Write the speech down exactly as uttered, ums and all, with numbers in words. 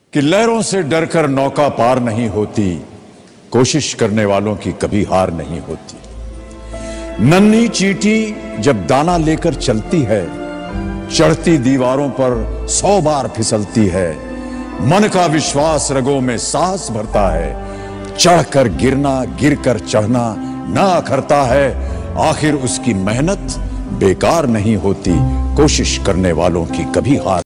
कि लहरों से डरकर नौका पार नहीं होती, कोशिश करने वालों की कभी हार नहीं होती। नन्ही चींटी जब दाना लेकर चलती है, चढ़ती दीवारों पर सौ बार फिसलती है। मन का विश्वास रगों में साहस भरता है, चढ़कर गिरना गिरकर चढ़ना ना अखरता है। आखिर उसकी मेहनत बेकार नहीं होती, कोशिश करने वालों की कभी हार